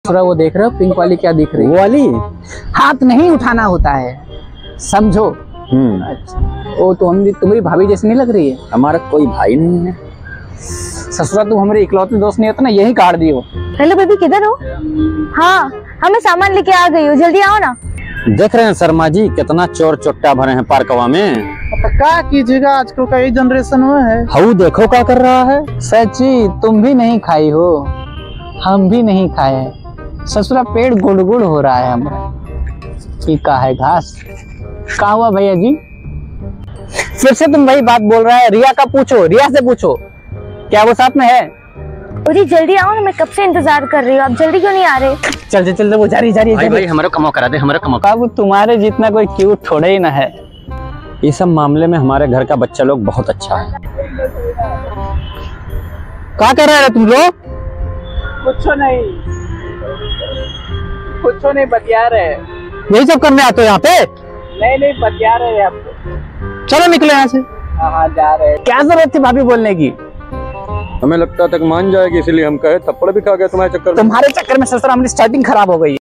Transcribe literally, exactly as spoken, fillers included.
दूसरा वो देख रहे हो पिंक वाली क्या दिख रही है? वो वाली हाथ नहीं उठाना होता है, समझो। हम्म अच्छा, वो तो हम तुम्हारी भाभी जैसी नहीं लग रही है। हमारा कोई भाई नहीं है। ससुरा तुम हमारे इकलौते दोस्त नहीं होता ना, यही काट दियो। हेलो बेबी, किधर हो? हाँ हाँ, मैं सामान लेके आ गई हूँ, जल्दी आओ ना। देख रहे हैं शर्मा जी कितना चोर चोट्टा भरे हैं पार्कवा में। क्या कीजिएगा, आजकल का यही जनरेशन में है। हाउ देखो क्या कर रहा है। सच्ची तुम भी नहीं खाई हो, हम भी नहीं खाए हैं। ससुरा पेट गुड़ गुड़ हो रहा है हमारा। का है घास। क्या हुआ भैया जी? फिर से तुम वही बात बोल रहा है। रिया का पूछो, रिया से पूछो, क्या वो साथ में है? अरे जल्दी आओ ना, मैं कब से इंतजार कर रही हूँ, आप जल्दी क्यों नहीं आ रहे? चल चल चल, वो जा रही जा रही भाई भाई हमारा कमो करा दे, हमारा कमो। बाबू तुम्हारे जितना कोई क्यूट थोड़ा ही ना है। ये सब मामले में हमारे घर का बच्चा लोग बहुत अच्छा है। क्या कर रहे हो तुम लोग? कुछ नहीं कुछ नहीं बतिया रहे। यही सब करने आते हो यहाँ पे? नहीं नहीं बतिया रहे हैं आपको। चलो निकलो यहाँ से। हाँ जा रहे हैं। क्या जरूरत थी भाभी बोलने की? हमें लगता तक मान जाएगी, इसलिए हम कहे थप्पड़ भी खा गए तुम्हारे चक्कर में। तुम्हारे चक्कर में ससुरा हमारी स्टार्टिंग खराब हो गई।